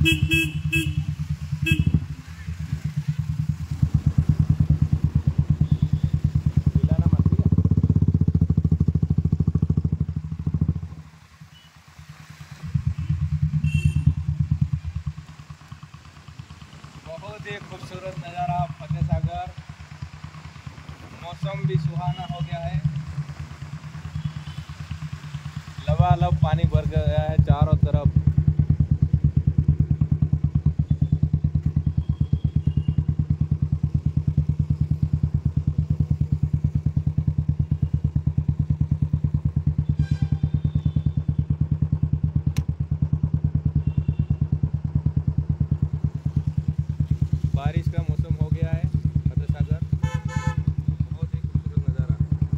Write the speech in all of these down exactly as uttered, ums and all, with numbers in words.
बहुत ही खूबसूरत नज़ारा फतेह सागर। मौसम भी सुहाना हो गया है, लबालब पानी भर गया है चारों तरफ। बारिश का मौसम हो गया है फतेह सागर। बहुत ही खूबसूरत नज़ारा।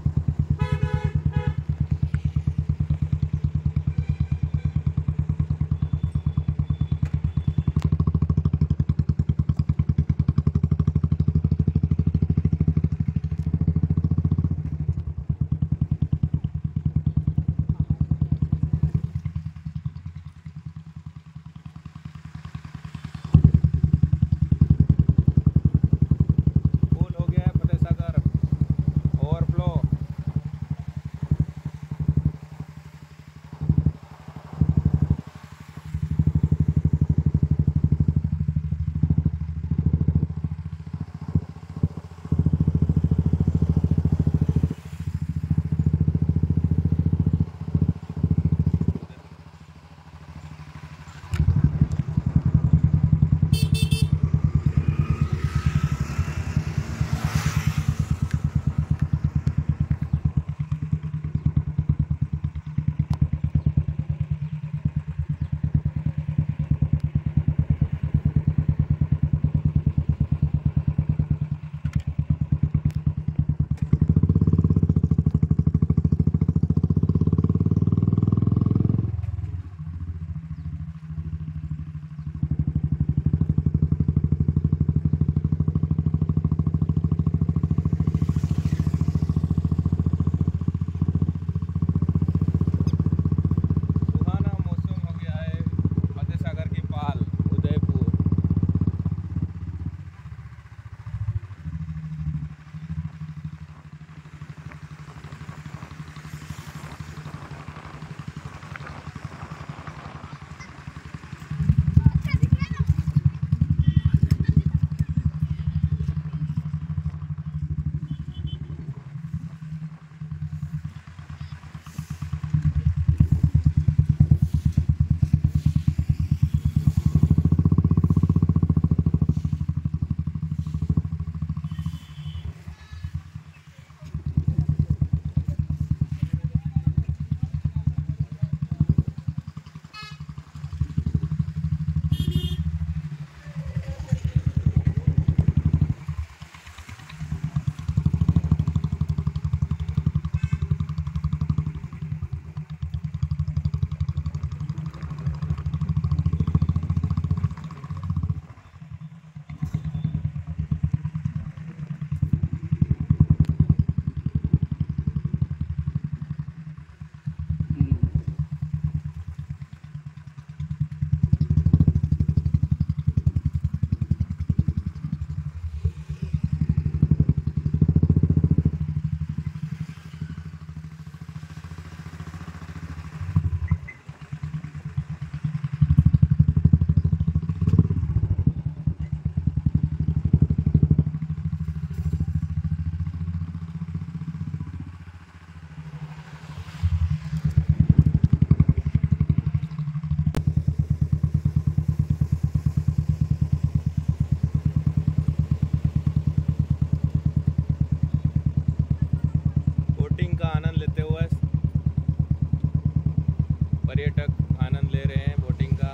पर्यटक आनंद ले रहे हैं बोटिंग का।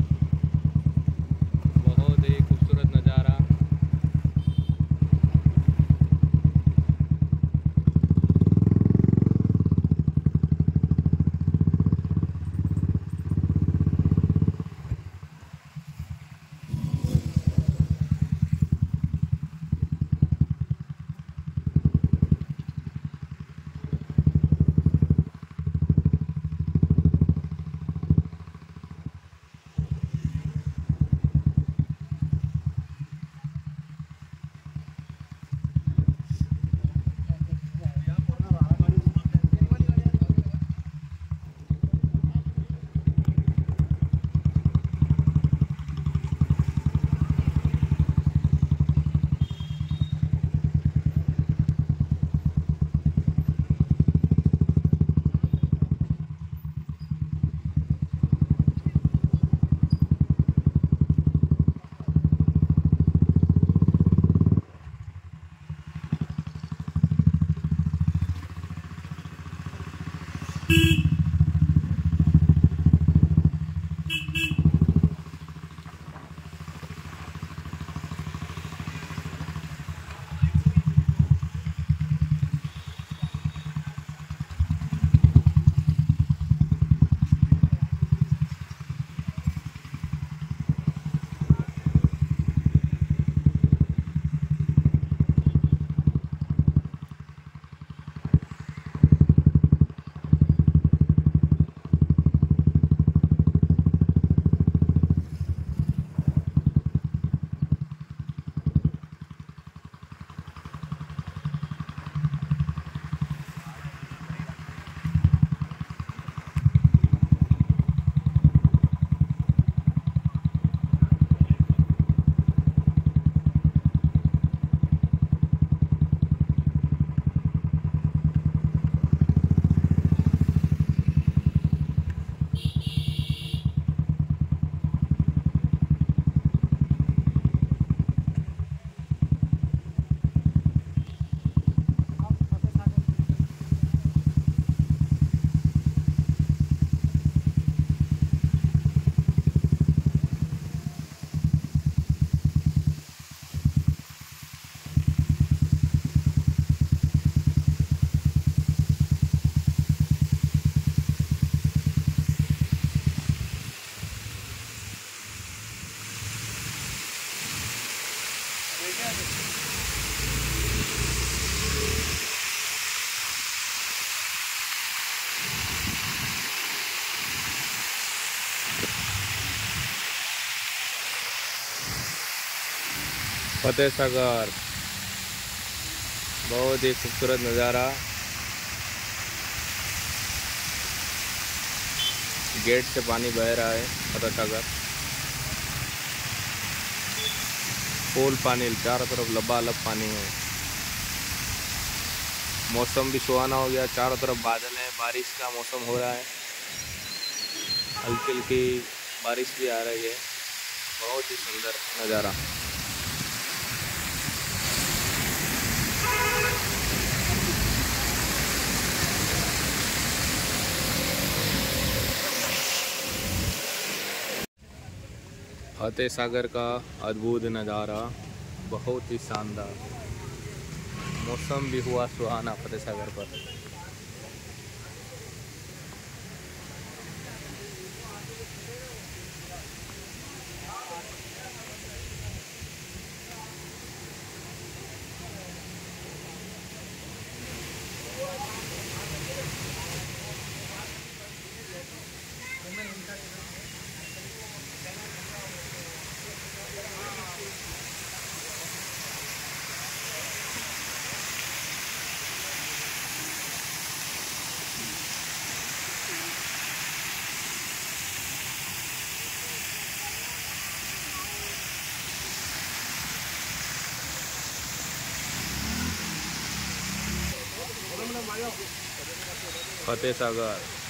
बहुत ही खूबसूरत नज़ारा। फतेह सागर बहुत ही खूबसूरत नज़ारा। गेट से पानी बह रहा है फतेह सागर। फुल पानी, चारों तरफ लबालब पानी है। मौसम भी सुहाना हो गया, चारों तरफ बादल है, बारिश का मौसम हो रहा है, हल्की हल्की बारिश भी आ रही है। बहुत ही सुंदर नज़ारा। फतेह सागर का अद्भुत नज़ारा, बहुत ही शानदार। मौसम भी हुआ सुहाना फतेह सागर पर। फतेह सागर।